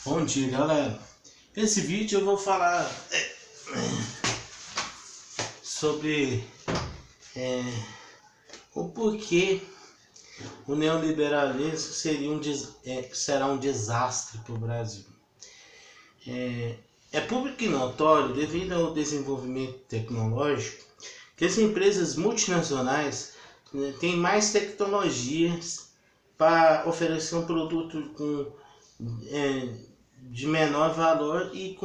Bom dia, galera. Nesse vídeo eu vou falar sobre o porquê o neoliberalismo será um desastre para o Brasil. É público e notório, devido ao desenvolvimento tecnológico, que as empresas multinacionais têm mais tecnologias para oferecer um produto de menor valor e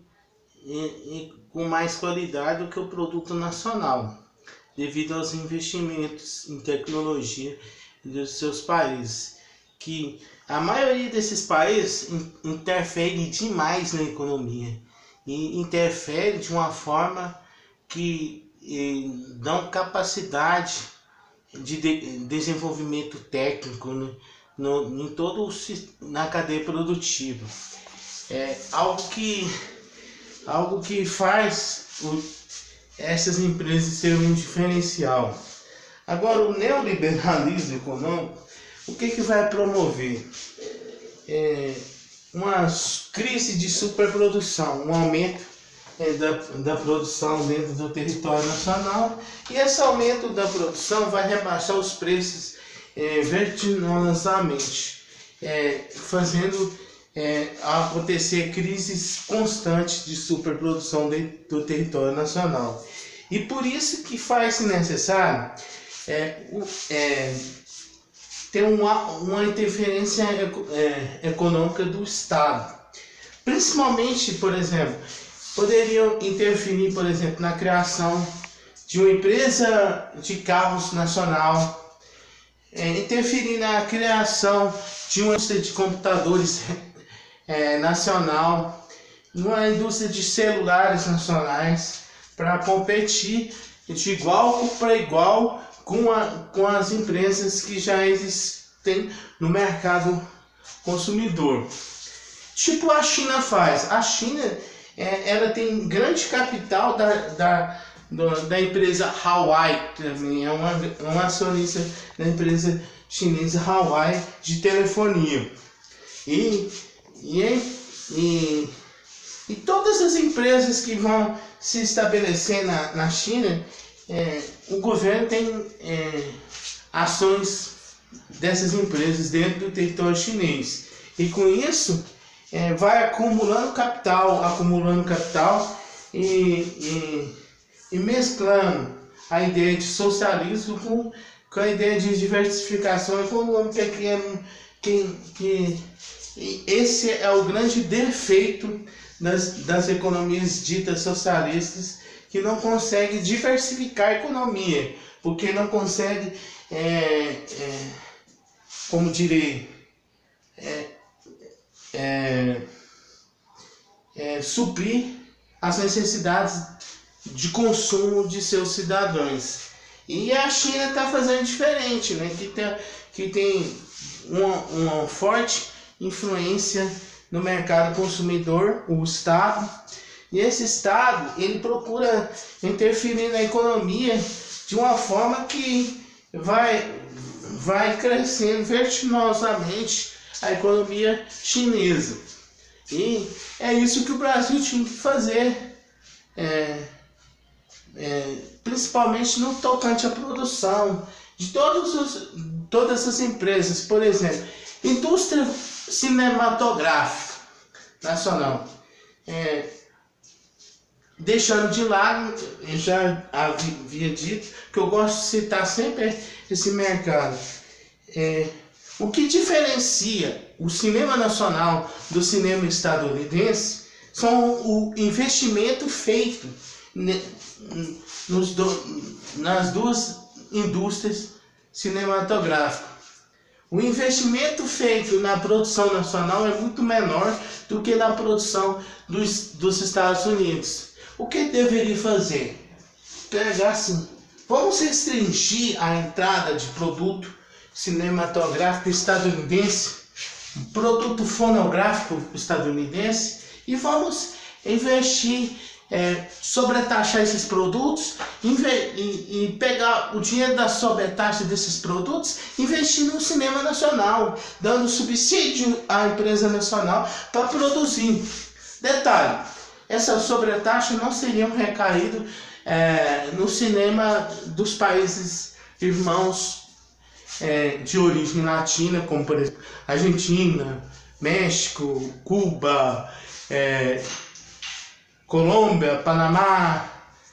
com mais qualidade do que o produto nacional, devido aos investimentos em tecnologia dos seus países, que a maioria desses países interfere demais na economia e interfere de uma forma que dão capacidade de desenvolvimento técnico, né, na cadeia produtiva. É algo que faz essas empresas serem um diferencial. Agora, o neoliberalismo econômico, o que vai promover? Uma crise de superprodução, um aumento da produção dentro do território nacional, e esse aumento da produção vai rebaixar os preços vertiginosamente, fazendo acontecer crises constantes de superprodução dentro do território nacional. E por isso que faz-se necessário ter uma interferência econômica do Estado. Principalmente, por exemplo, poderiam interferir, por exemplo, na criação de uma empresa de carros nacional, interferir na criação de uma indústria de computadores nacional, uma indústria de celulares nacionais, para competir de igual para igual com as empresas que já existem no mercado consumidor. Tipo a China faz. A China ela tem grande capital da empresa Huawei, também é uma acionista da empresa chinesa Huawei de telefonia. E todas as empresas que vão se estabelecer na China, o governo tem ações dessas empresas dentro do território chinês. E com isso, vai acumulando capital e mesclando a ideia de socialismo com a ideia de diversificação econômica, que esse é o grande defeito das economias ditas socialistas, que não consegue diversificar a economia, porque não consegue, como direi, suprir as necessidades de consumo de seus cidadãos. E a China está fazendo diferente, né? Que tem uma forte influência no mercado consumidor, o Estado. E esse Estado, ele procura interferir na economia de uma forma que vai crescendo vertiginosamente a economia chinesa. E é isso que o Brasil tinha que fazer, principalmente no tocante à produção de todas as empresas. Por exemplo, indústria cinematográfica nacional, deixando de lado, eu já havia dito que eu gosto de citar sempre esse mercado. O que diferencia o cinema nacional do cinema estadunidense são o investimento feito nas duas indústrias cinematográficas. O investimento feito na produção nacional é muito menor do que na produção dos Estados Unidos. O que deveria fazer? Pegar assim, vamos restringir a entrada de produto cinematográfico estadunidense, produto fonográfico estadunidense, e vamos investir sobretaxar esses produtos e pegar o dinheiro da sobretaxa desses produtos e investir no cinema nacional, dando subsídio à empresa nacional para produzir. Detalhe, essa sobretaxa não seria recaído no cinema dos países irmãos de origem latina, como por exemplo Argentina, México, Cuba, Colômbia, Panamá,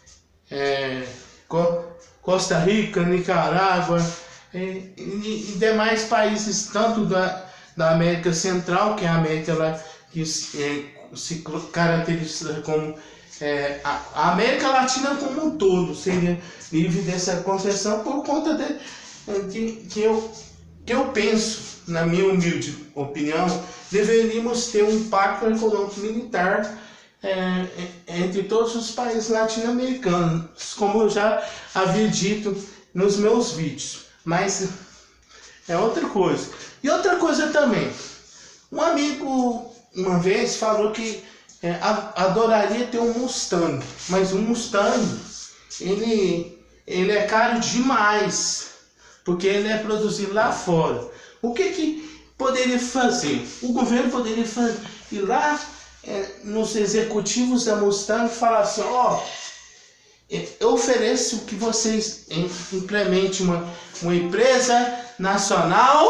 Costa Rica, Nicarágua e demais países, tanto da América Central, que é a América lá que se caracteriza como a América Latina como um todo, seria livre dessa concessão por conta que eu penso, na minha humilde opinião, deveríamos ter um pacto econômico militar entre todos os países latino-americanos, como eu já havia dito nos meus vídeos. Mas é outra coisa. E outra coisa também, um amigo uma vez falou que adoraria ter um Mustang, mas o Mustang ele é caro demais, porque ele é produzido lá fora. O que poderia fazer? O governo poderia ir lá nos executivos da Mustang e falar assim: eu ofereço que vocês implementem uma empresa nacional.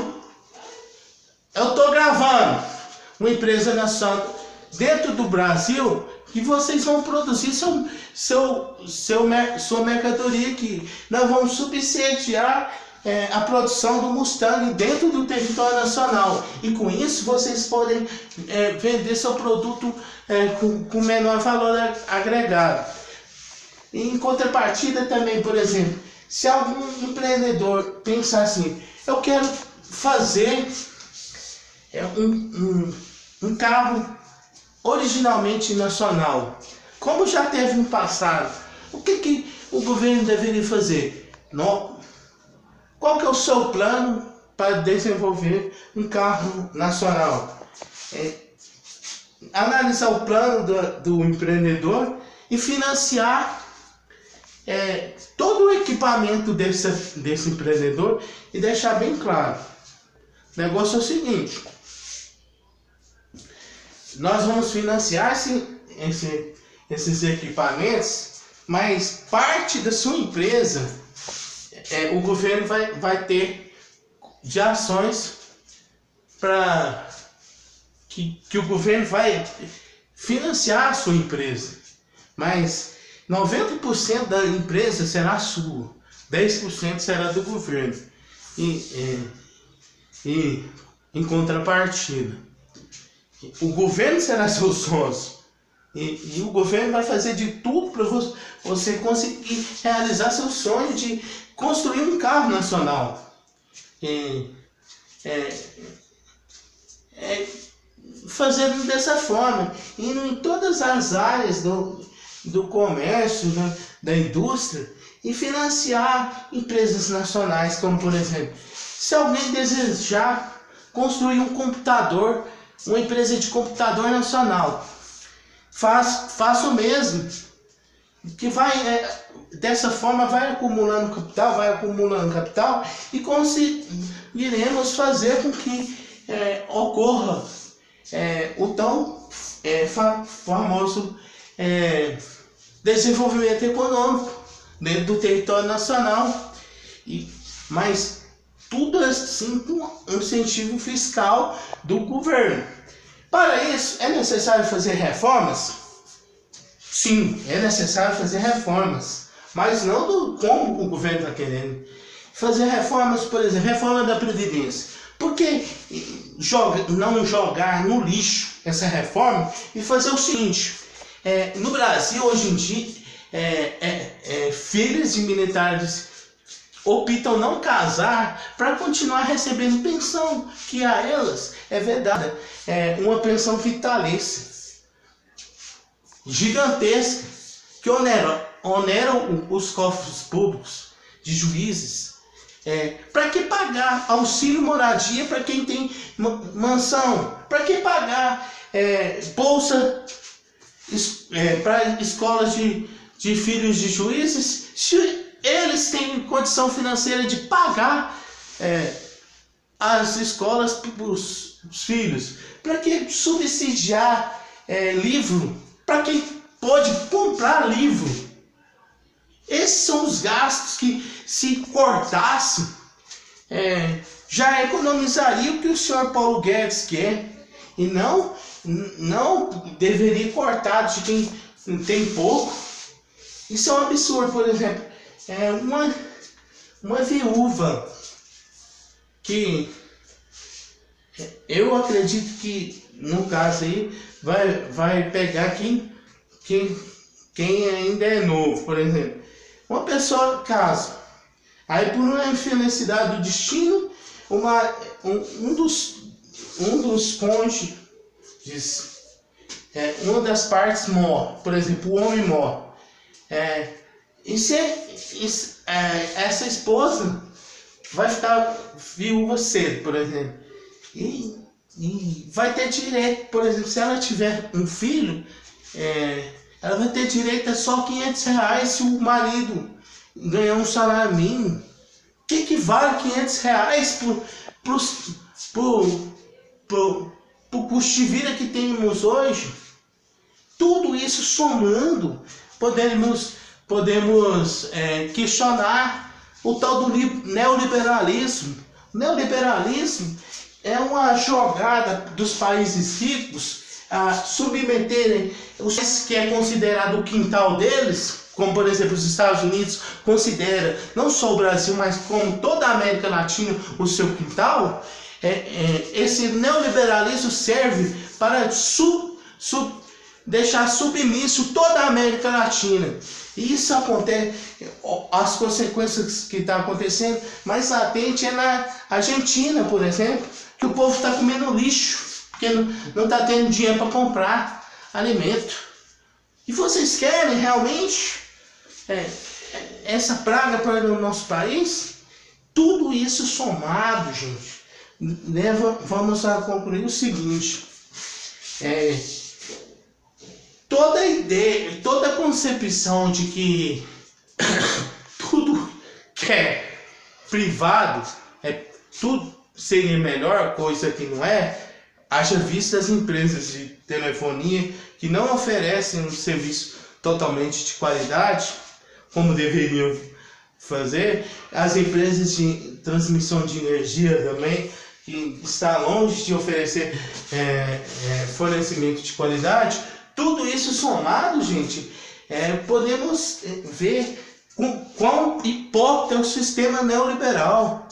Eu estou gravando uma empresa nacional dentro do Brasil, que vocês vão produzir sua mercadoria aqui. Nós vamos subsidiar a produção do Mustang dentro do território nacional. E com isso vocês podem vender seu produto com menor valor agregado. E em contrapartida também, por exemplo, se algum empreendedor pensar assim: eu quero fazer um carro originalmente nacional, como já teve no passado, o que o governo deveria fazer? Qual que é o seu plano para desenvolver um carro nacional? Analisar o plano do empreendedor e financiar todo o equipamento desse empreendedor e deixar bem claro. O negócio é o seguinte: nós vamos financiar esses equipamentos, mas parte da sua empresa o governo vai ter de ações para que o governo vai financiar a sua empresa, mas 90% da empresa será sua, 10% será do governo. E em contrapartida, o governo será seu sócio. E o governo vai fazer de tudo para você conseguir realizar seu sonho de construir um carro nacional. Fazendo dessa forma, indo em todas as áreas do comércio, da indústria, e financiar empresas nacionais, como por exemplo, se alguém desejar construir um computador, uma empresa de computador nacional, faça o mesmo, que dessa forma vai acumulando capital e conseguiremos fazer com que ocorra o tão famoso desenvolvimento econômico dentro do território nacional, mas tudo assim com um incentivo fiscal do governo. Para isso, é necessário fazer reformas? Sim, é necessário fazer reformas, mas não como o governo está querendo. Fazer reformas, por exemplo, reforma da Previdência. Por que não jogar no lixo essa reforma e fazer o seguinte? No Brasil, hoje em dia, filhas de militares optam não casar para continuar recebendo pensão, que a elas é vedada, uma pensão vitalícia gigantesca, que oneram os cofres públicos de juízes. Para que pagar auxílio moradia para quem tem mansão? Para que pagar bolsa para escolas de filhos de juízes, se eles têm condição financeira de pagar as escolas para os filhos? Para que subsidiar livro? Para quem pode comprar livro? Esses são os gastos que, se cortasse, já economizaria o que o senhor Paulo Guedes quer. E não deveria cortar de quem tem pouco. Isso é um absurdo. Por exemplo, uma viúva que eu acredito que no caso aí vai pegar quem ainda é novo. Por exemplo, uma pessoa casa, aí por uma infelicidade do destino, um dos cônjuges, uma das partes morre. Por exemplo, o homem morre. Essa esposa vai ficar viúva cedo, por exemplo, e vai ter direito, por exemplo, se ela tiver um filho, ela vai ter direito a só R$500 se o marido ganhar um salário mínimo. O que vale R$500 pro custo de vida que temos hoje? Tudo isso somando, podemos questionar o tal do neoliberalismo. O neoliberalismo é uma jogada dos países ricos a submeterem os que é considerado o quintal deles, como por exemplo os Estados Unidos considera não só o Brasil, mas como toda a América Latina o seu quintal. Esse neoliberalismo serve para deixar submisso toda a América Latina. E isso acontece, as consequências que estão acontecendo mais latente é na Argentina, por exemplo, que o povo está comendo lixo, porque não está tendo dinheiro para comprar alimento. E vocês querem realmente essa praga para o nosso país? Tudo isso somado, gente, vamos a concluir o seguinte: toda ideia, toda concepção de que tudo que é privado, tudo seria melhor, coisa que não é. Haja vista as empresas de telefonia que não oferecem um serviço totalmente de qualidade, como deveriam fazer. As empresas de transmissão de energia também, que está longe de oferecer fornecimento de qualidade. Tudo isso somado, gente, podemos ver quão hipócrita é o sistema neoliberal.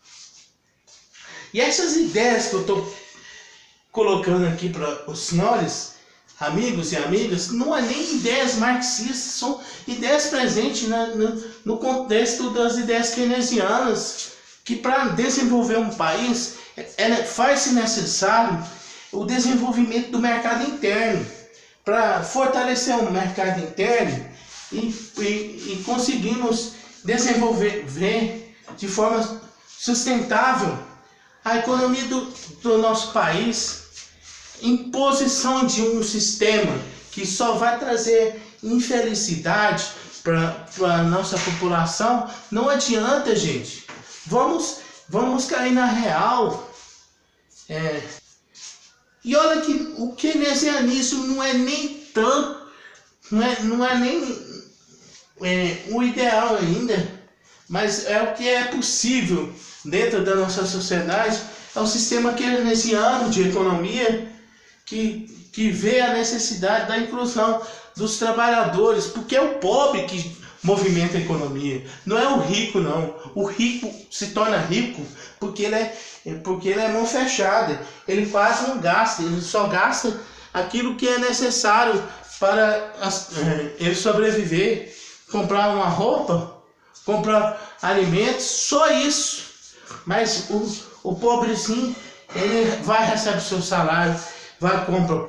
E essas ideias que eu estou colocando aqui para os senhores, amigos e amigas, não é nem ideias marxistas, são ideias presentes no contexto das ideias keynesianas, que para desenvolver um país faz-se necessário o desenvolvimento do mercado interno. Para fortalecer o mercado interno e conseguirmos desenvolver de forma sustentável a economia do nosso país, imposição de um sistema que só vai trazer infelicidade para a nossa população, não adianta, gente. Vamos cair na real. E olha que o keynesianismo não é nem tanto, não é nem o ideal ainda, mas é o que é possível dentro da nossa sociedade. É o sistema keynesiano de economia que vê a necessidade da inclusão dos trabalhadores, porque é o pobre que movimenta a economia, não é o rico, não. O rico se torna rico porque ele é mão fechada, ele quase não gasta, ele só gasta aquilo que é necessário para ele sobreviver, comprar uma roupa, comprar alimentos, só isso. Mas o pobrezinho, ele vai receber seu salário, vai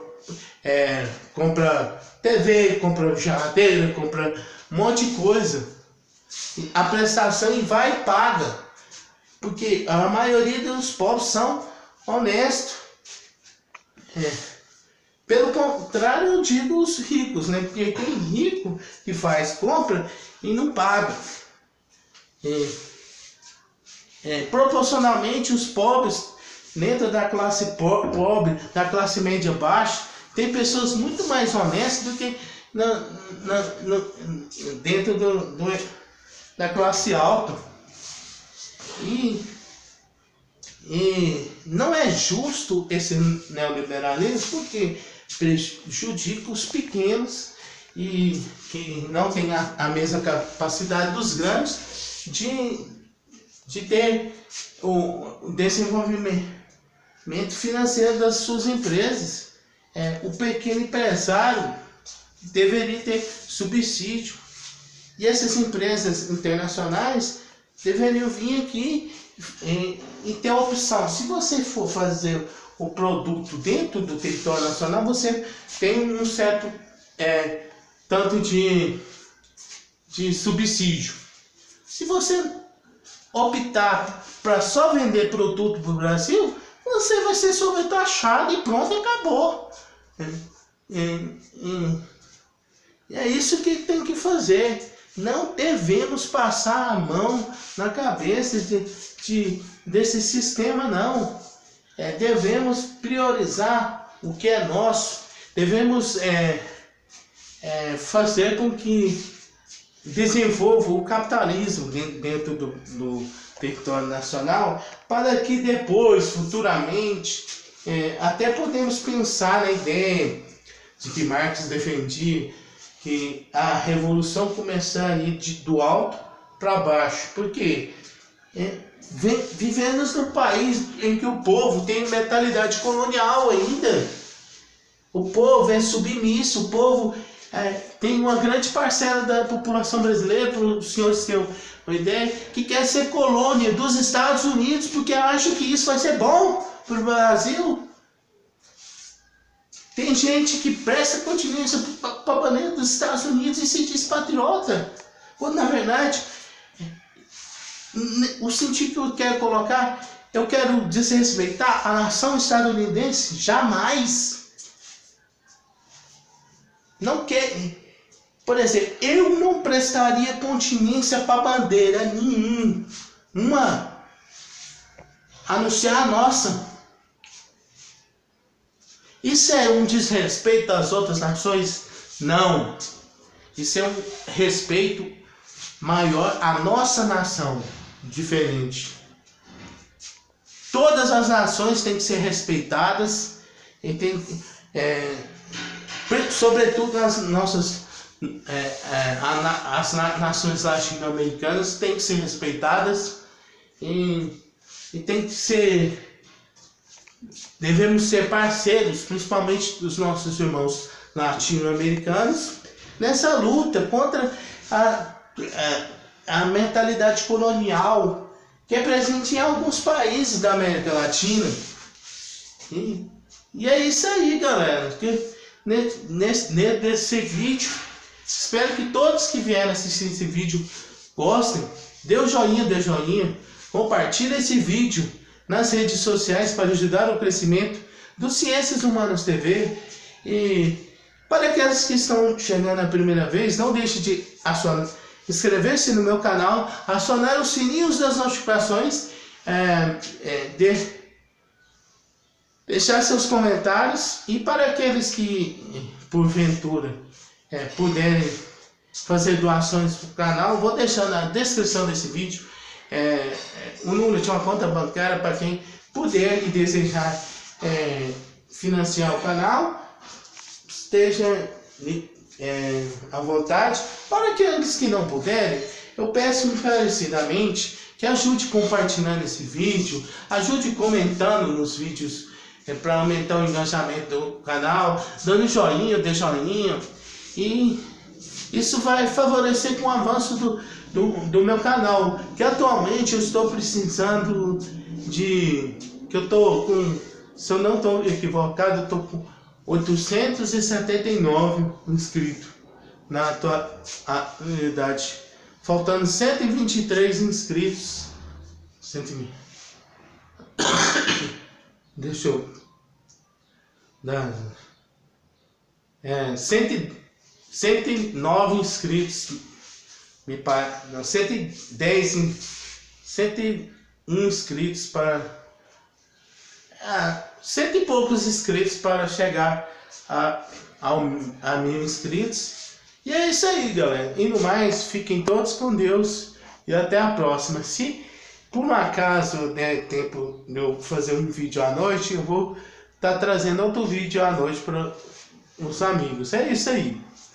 compra TV, compra geladeira, compra um monte de coisa, a prestação, e vai e paga, porque a maioria dos pobres são honestos. Pelo contrário, eu digo os ricos, né? Porque tem rico que faz compra e não paga. Proporcionalmente, os pobres, dentro da classe pobre, da classe média baixa, tem pessoas muito mais honestas do que dentro da classe alta. E não é justo esse neoliberalismo, porque prejudica os pequenos e que não têm a mesma capacidade dos grandes de ter o desenvolvimento financeiro das suas empresas. O pequeno empresário deveria ter subsídio, e essas empresas internacionais deveriam vir aqui e ter a opção. Se você for fazer o produto dentro do território nacional, você tem um certo tanto de subsídio. Se você optar para só vender produto para o Brasil, você vai ser sobretaxado e pronto, acabou. E é isso que tem que fazer. Não devemos passar a mão na cabeça desse sistema, não. Devemos priorizar o que é nosso. Devemos fazer com que desenvolva o capitalismo dentro do território nacional, para que depois, futuramente, até podemos pensar na ideia de que Marx defendia, que a revolução começaria do alto para baixo. Porque vivemos num país em que o povo tem mentalidade colonial ainda. O povo é submisso, o povo tem uma grande parcela da população brasileira, para os senhores terem uma ideia, que quer ser colônia dos Estados Unidos, porque acha que isso vai ser bom para o Brasil. Tem gente que presta continência para a bandeira dos Estados Unidos e se diz patriota, quando na verdade o sentido que eu quero colocar, eu quero desrespeitar a nação estadunidense. Jamais. Não quer. Por exemplo, eu não prestaria continência para bandeira nenhuma, a não ser a nossa. Isso é um desrespeito às outras nações? Não. Isso é um respeito maior à nossa nação, diferente. Todas as nações têm que ser respeitadas, e sobretudo as nossas as nações latino-americanas têm que ser respeitadas, e tem que ser. Devemos ser parceiros, principalmente dos nossos irmãos latino-americanos, nessa luta contra a mentalidade colonial que é presente em alguns países da América Latina. E é isso aí, galera. Nesse vídeo, espero que todos que vieram assistir esse vídeo gostem. Dê o joinha, compartilhe esse vídeo nas redes sociais para ajudar o crescimento do Ciências Humanas TV. E para aqueles que estão chegando a primeira vez, não deixe de inscrever-se no meu canal, acionar os sininhos das notificações, deixar seus comentários. E para aqueles que porventura puderem fazer doações para o canal, vou deixar na descrição desse vídeo o número de uma conta bancária para quem puder e desejar financiar o canal. Esteja à vontade. Para aqueles que não puderem, eu peço encarecidamente que ajude compartilhando esse vídeo, ajude comentando nos vídeos para aumentar o engajamento do canal, dando joinha, dê joinha, e isso vai favorecer com o avanço do meu canal, que atualmente eu estou precisando que eu estou com, se eu não estou equivocado, eu estou com 879 inscritos na atualidade, faltando 123 inscritos. Deixa eu dar 109 inscritos, me parece, não, 110, 101 inscritos para, cento e poucos inscritos para chegar a 1000 inscritos. E é isso aí, galera. E no mais, fiquem todos com Deus e até a próxima. Se por um acaso der tempo de eu fazer um vídeo à noite, eu vou estar trazendo outro vídeo à noite para os amigos. É isso aí.